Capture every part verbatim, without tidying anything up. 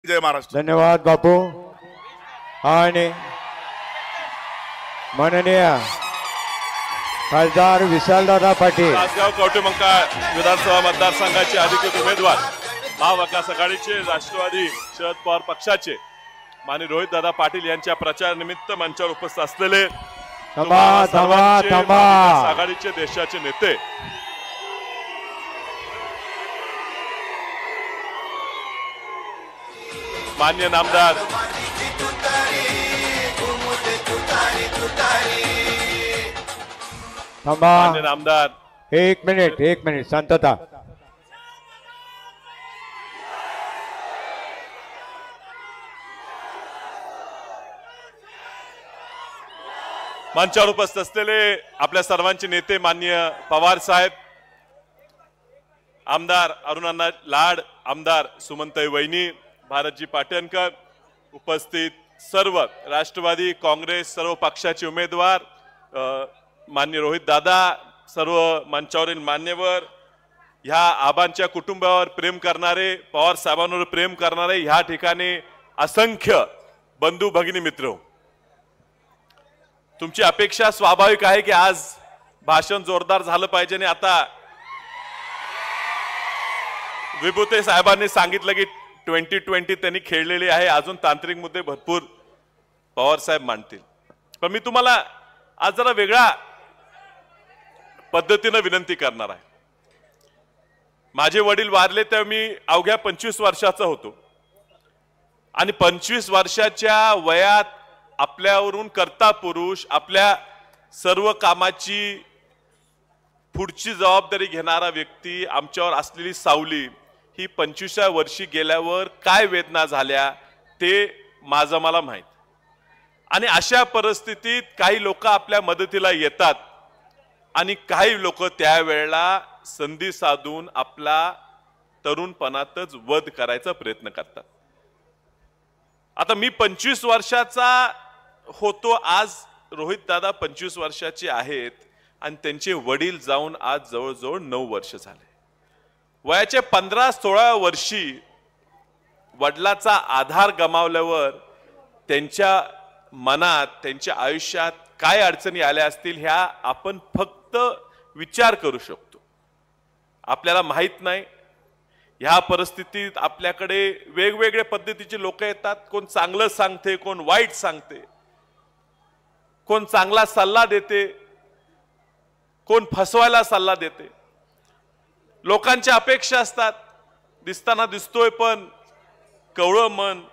जय महाराष्ट्र. धन्यवाद बापू. आणि माननीय खासदार विशालदादा पाटील तासगाव कवठेमंका विधानसभा मतदारसंघाचे अधिकृत उमेदवार महाविकास आघाडीचे राष्ट्रवादी शरद पवार पक्षाचे माननीय रोहित दादा पाटील यांच्या प्रचार निमित्त मंचावर उपस्थित असलेले थांबा थांबा थांबा आघाडीचे देशाचे नेते मान्य नामदार थांबा मान्य नामदार एक मिनिट एक मिनिट शांतता. मंचावर उपस्थित असलेले आपल्या सर्वांचे नेते माननीय पवार साहेब, आमदार अरुणांना लाड, आमदार सुमनताई वैनी, भारतजी पाटणकर, उपस्थित सर्व राष्ट्रवादी काँग्रेस सर्व पक्षाचे उमेदवार, मान्य रोहित दादा, सर्व मंचावरील मान्यवर, ह्या आबांच्या कुटुंबावर प्रेम करणारे, पवार साहेबांवर प्रेम करणारे ह्या ठिकाणी असंख्य बंधू भगिनी मित्र, तुमची अपेक्षा स्वाभाविक आहे की आज भाषण जोरदार झालं पाहिजे. आणि आता विभूते साहेबांनी सांगितलं की ट्वेंटी ट्वेंटी त्यांनी खेळलेली आहे, अजून तांत्रिक मुद्दे भरपूर पवार साहेब मांडतील. पण मी तुम्हाला आज जरा वेगळ्या पद्धतीने विनंती करणार आहे. माझे वडील वारले तेव्हा मी अवघ्या पंचवीस वर्षाचा होतो आणि पंचवीस वर्षाच्या वयात आपल्यावरून कर्ता पुरुष, आपल्या सर्व कामाची पुढची जबाबदारी घेणारा व्यक्ती, आमच्यावर असलेली सावली ही पंचवीसव्या वर्षी गेल्यावर काय वेदना झाल्या ते माझं मला माहित. आणि अशा परिस्थितीत काही लोक आपल्या मदतीला येतात आणि काही लोक त्यावेळेला संधी साधून आपला तरुणपणातच वध करायचा प्रयत्न करतात. आता मी पंचवीस वर्षाचा होतो, आज रोहित दादा पंचवीस वर्षाचे आहेत आणि त्यांचे वडील जाऊन आज जवळजवळ नऊ वर्ष झाले. वयाच्या पंधरा सोळा वर्षी वडिलाचा आधार गमावल्यावर त्यांच्या मनात, त्यांच्या आयुष्यात काय अडचणी आल्या असतील ह्या आपण फक्त विचार करू शकतो. आपल्याला माहित नाही. ह्या परिस्थितीत आपल्याकडे वेगवेगळ्या पद्धतीचे लोक येतात. कोण चांगलं सांगते, कोण वाईट सांगते, कोण चांगला सल्ला देते, कोण फसवायला सल्ला देते. लोकांच्या अपेक्षा असतात, दिसताना दिसतोय पण कवळं मन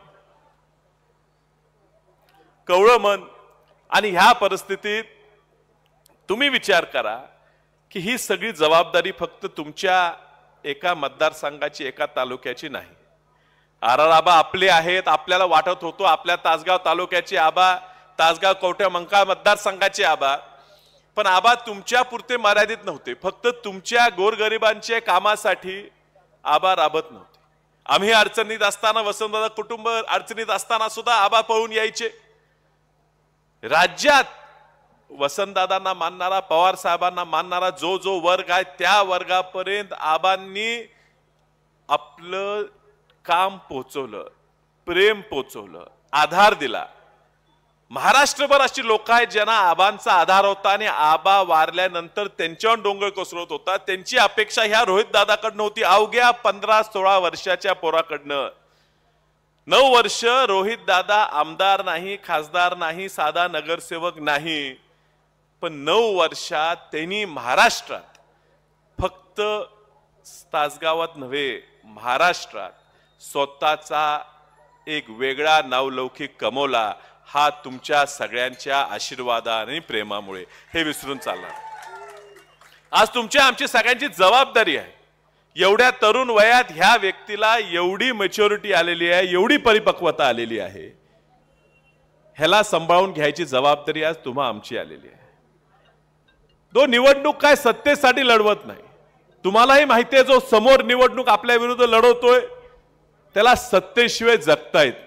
कवळं मन आणि ह्या परिस्थितीत तुम्ही विचार करा की ही सगळी जबाबदारी फक्त तुमच्या एका मतदारसंघाची, एका तालुक्याची नाही. आर आर आबा आपले आहेत. आपल्याला वाटत होतो आपल्या तासगाव तालुक्याचे आबा, तासगाव कवठेमंका मतदारसंघाचे आबा, पण आबा तुमच्या पुरते मर्यादित नव्हते. फक्त तुमच्या गोरगरिबांच्या कामासाठी आबा राबत नव्हते. आम्ही अडचणीत असताना, वसंतदादा कुटुंब अडचणीत असताना सुद्धा आबा पळून यायचे. राज्यात वसंतदादांना मानणारा, पवार साहेबांना मानणारा जो जो वर्ग आहे त्या वर्गापर्यंत आबांनी आपलं काम पोचवलं, प्रेम पोचवलं, आधार दिला. महाराष्ट्रभर अशी लोक आहेत ज्यांना आबांचा आधार होता आणि आबा वारल्यानंतर त्यांच्यावर डोंगर कोसळत होता. त्यांची अपेक्षा ह्या रोहित दादाकडनं होती. अवघ्या पंधरा सोळा वर्षाच्या पोराकडनं नऊ वर्ष रोहित दादा आमदार नाही, खासदार नाही, साधा नगरसेवक नाही, पण नऊ वर्षात त्यांनी महाराष्ट्रात, फक्त तासगावात नव्हे महाराष्ट्रात स्वतःचा एक वेगळा नावलौकिक कमवला. हा तुमच्या सगळ्यांच्या आशीर्वादाने आणि प्रेमामुळे. हे विसरून चालणार. आज तुमच्या आमची सगळ्यांची जबाबदारी आहे. एवढ्या तरुण वयात ह्या व्यक्तीला एवढी मॅच्युरिटी आलेली आहे, एवढी परिपक्वता आलेली आहे, ह्याला सांभाळून घ्यायची जबाबदारी आज तुम्हा आमची आलेली आहे. तो निवडणूक काय सत्तेसाठी लढवत नाही. तुम्हालाही माहिती आहे जो समोर निवडणूक आपल्या विरुद्ध लढवतोय त्याला सत्तेशिवाय जगता येत नाही.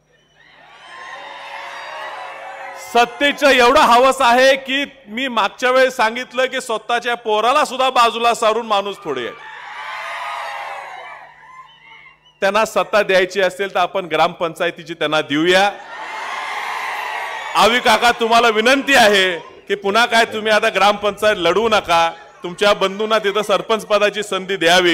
सत्तेचं एवढं हवस आहे की मी मागच्या वेळेस सांगितलं की स्वतःच्या पोराला सुद्धा बाजूला सारून माणूस थोडे आहे. त्यांना सत्ता द्यायची असेल तर आपण ग्रामपंचायतीची त्यांना देऊया. आवी काका तुम्हाला विनंती आहे की पुन्हा काय तुम्ही आता ग्रामपंचायत लढवू नका, तुमच्या बंधूंना तिथं सरपंच पदाची संधी द्यावी.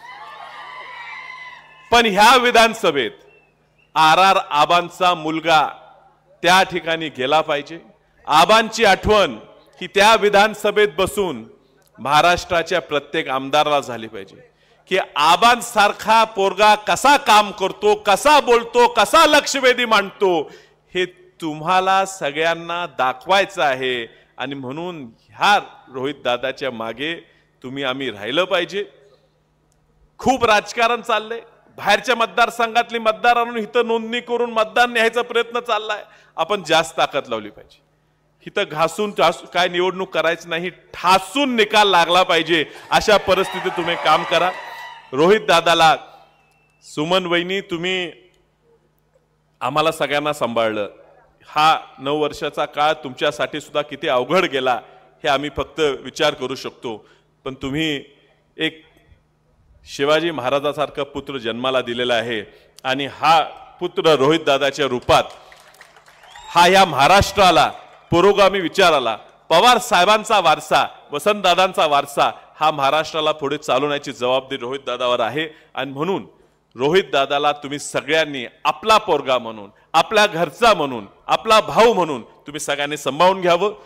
पण ह्या विधानसभेत आर आर आबांचा मुलगा त्या ठिकाणी गेला पाहिजे. आबांची आठवण ही त्या विधानसभेत बसून महाराष्ट्राच्या प्रत्येक आमदाराला झाली पाहिजे की आबांसारखा पोरगा कसा काम करतो, कसा बोलतो, कसा लक्षवेधी मांडतो हे तुम्हाला सगळ्यांना दाखवायचं आहे. आणि म्हणून ह्या रोहित दादाच्या मागे तुम्ही आम्ही राहिलं पाहिजे. खूप राजकारण चाललंय, बाहेरच्या मतदारसंघातली मतदार आणून इथं नोंदणी करून मतदान न्यायचा प्रयत्न चाललाय. आपण जास्त ताकद लावली पाहिजे. इथं घासून काय निवडणूक करायची नाही, ठासून निकाल लागला पाहिजे. अशा परिस्थितीत तुम्ही काम करा. रोहित दादाला, सुमन वहिनी, तुम्ही आम्हाला सगळ्यांना सांभाळलं. हा नऊ वर्षाचा काळ तुमच्यासाठी सुद्धा किती अवघड गेला हे आम्ही फक्त विचार करू शकतो. पण तुम्ही एक शिवाजी महाराजासारखा पुत्र जन्माला दिलेला आहे आणि हा पुत्र रोहित दादाच्या रूपात हा या महाराष्ट्राला पुरोगामी विचाराला, पवार साहेबांचा वारसा, वसंतदादांचा वारसा हा महाराष्ट्राला पुढे चालवण्याची जबाबदारी रोहित दादावर आहे. आणि म्हणून रोहित दादाला तुम्ही सगळ्यांनी आपला पोरगा म्हणून, आपल्या घरचा म्हणून, आपला भाऊ म्हणून तुम्ही सगळ्यांनी सांभाळून घ्यावं.